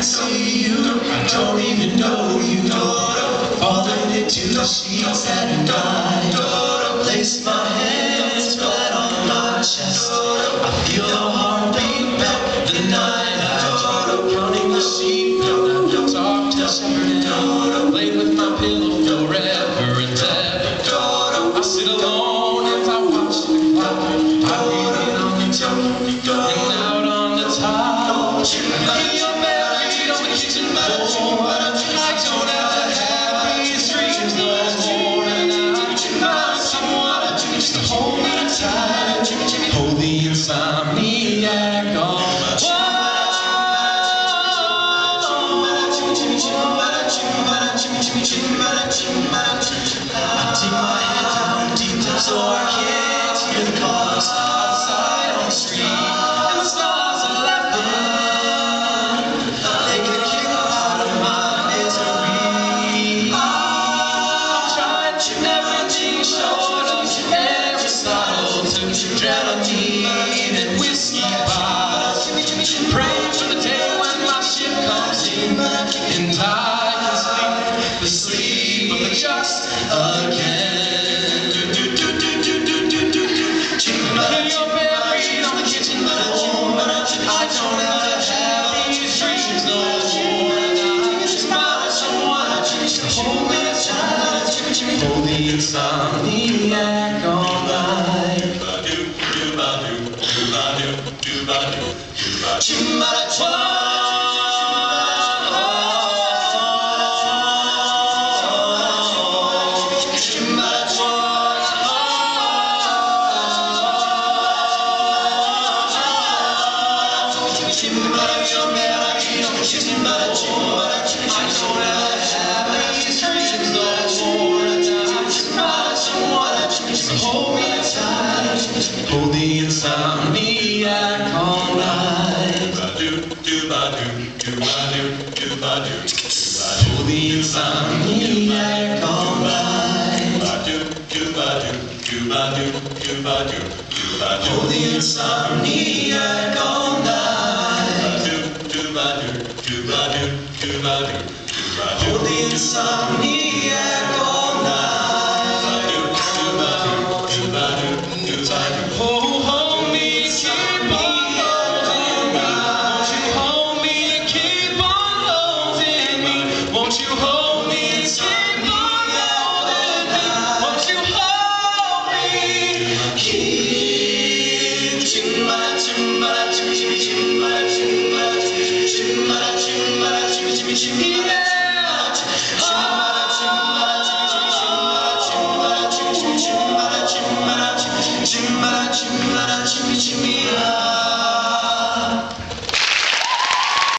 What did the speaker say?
see you, I don't even know you. Falling into the sheets at night, place my hands flat on my chest. I feel the heartbeat back the night I running the sheep, talk to shepherd, play with my pillow forever and ever. I sit alone as I watch the clock. I read it on the top and out on the top. You're married on the kitchen floor. I don't have to have these dreams no more. And I find someone just to hold me tight, hold the insomniac on. I dig my head down deep so I can't hear the cars outside on the street, and the stars are laughing. They get a kick out of my misery. I'm trying to everything short of Aristotle to Dramamine and whiskey bottles, praying for the day when my ship comes in and I can sleep the sleep of the just again. You're buried on the kitchen floor. I don't have to have these dreams no more. And I just find someone to hold me tight, hold the insomniac all night. Hold me tight, hold the insomniac all night. Hold the insomniac all night. Hold the insomniac all night. Hold the insomniac all night. Hold me, keep on holding me. Won't you hold me and keep on holding me? Won't you hold me and keep on holding me? Won't you hold me? Keep chimbala chimbala chimmy chimbala chimbala chimbala chimbala chimmy chimmy yeah. Chimbala chimbala chimmy chimmy.